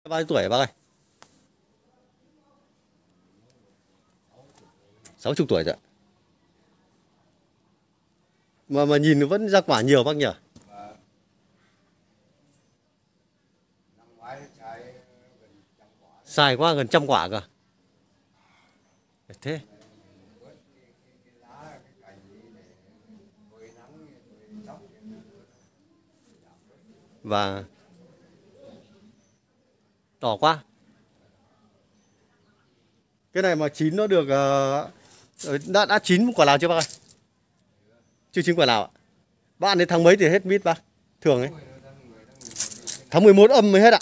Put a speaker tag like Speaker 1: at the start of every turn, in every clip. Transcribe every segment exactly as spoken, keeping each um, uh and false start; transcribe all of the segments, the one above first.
Speaker 1: Bao nhiêu tuổi hả bác ơi? sáu mươi tuổi rồi. Mà mà nhìn nó vẫn ra quả nhiều bác nhỉ? Xài quá gần trăm quả cơ. Thế. Và đỏ quá. Cái này mà chín nó được uh, đã đã chín quả nào chưa bác ơi? Chưa chín quả nào ạ? Bác ăn đến tháng mấy thì hết mít bác? Thường ấy. Tháng mười một âm mới hết ạ.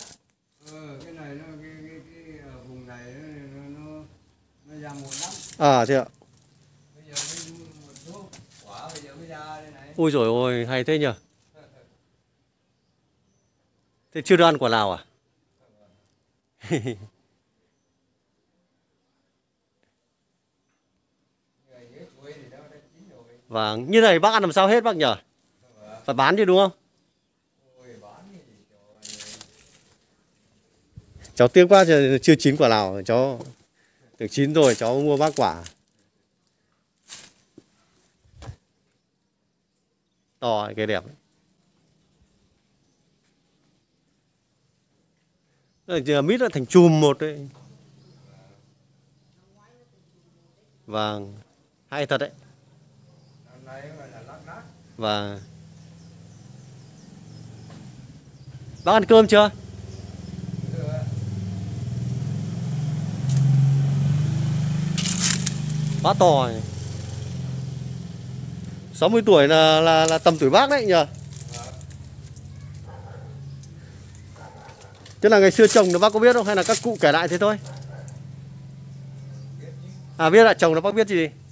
Speaker 1: À thế ạ. Ôi rồi ôi hay thế nhỉ. Thế chưa được ăn quả nào à? Vâng, như này bác ăn làm sao hết bác nhỉ? Phải bán chứ đúng không? Cháu tiếc quá chưa chín quả nào, cháu được chín rồi cháu mua bác quả. To cái đẹp. Giờ mít nó thành chùm một đấy. Vâng, hay thật đấy. Và bác ăn cơm chưa? Quá to này. sáu mươi tuổi là, là là tầm tuổi bác đấy nhờ. Thế là ngày xưa trồng là bác có biết không hay là các cụ kể lại thế thôi? À biết là trồng là bác biết gì?